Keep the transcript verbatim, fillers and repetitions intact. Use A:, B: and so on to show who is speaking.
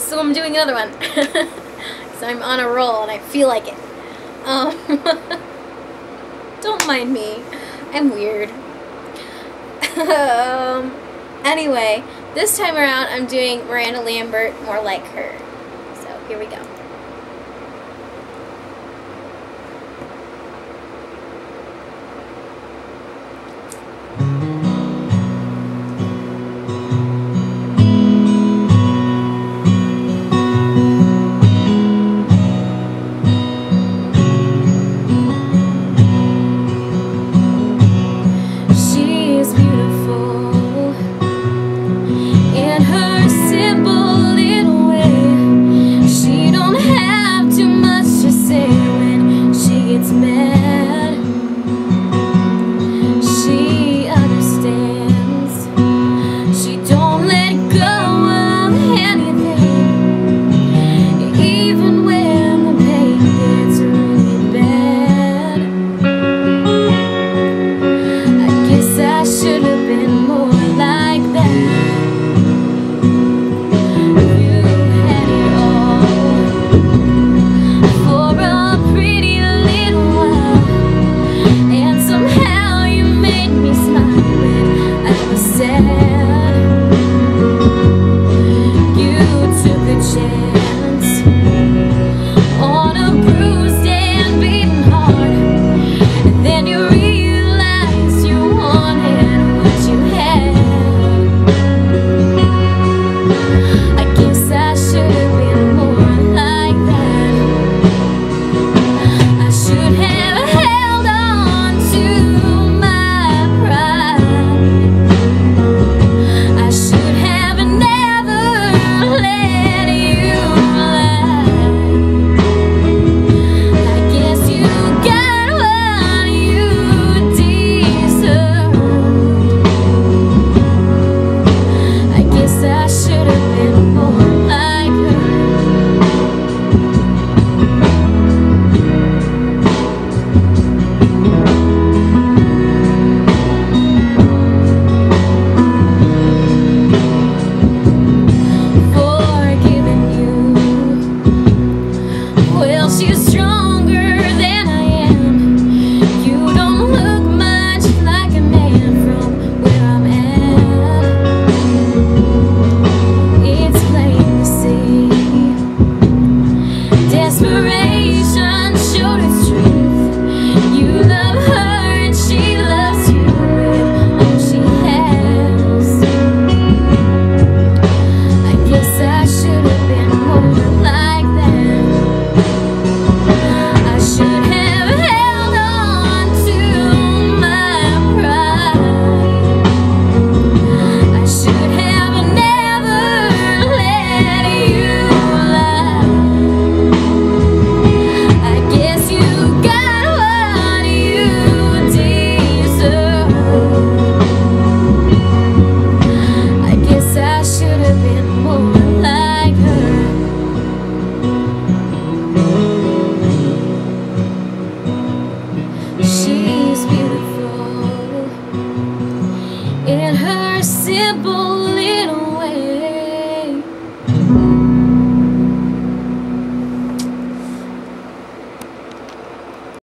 A: so I'm doing another one. So I'm on a roll and I feel like it. Um, don't mind me. I'm weird. um, anyway, this time around I'm doing Miranda Lambert, More Like Her. So here we go.
B: in her simple